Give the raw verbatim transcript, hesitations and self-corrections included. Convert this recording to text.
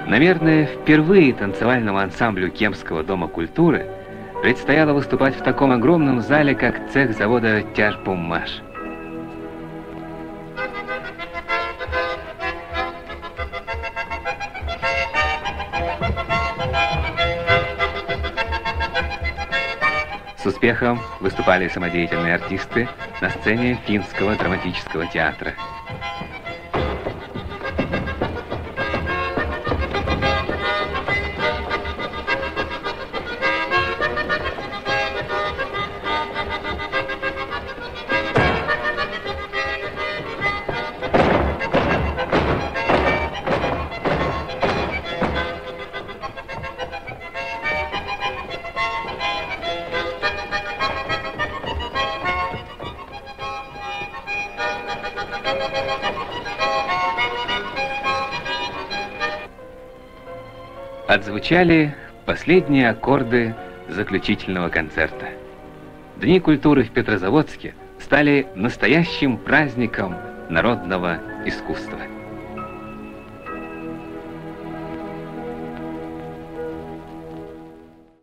Наверное, впервые танцевальному ансамблю Кемского дома культуры предстояло выступать в таком огромном зале, как цех завода «Тяжбуммаш». С успехом выступали самодеятельные артисты на сцене Финского драматического театра. Отзвучали последние аккорды заключительного концерта. Дни культуры в Петрозаводске стали настоящим праздником народного искусства.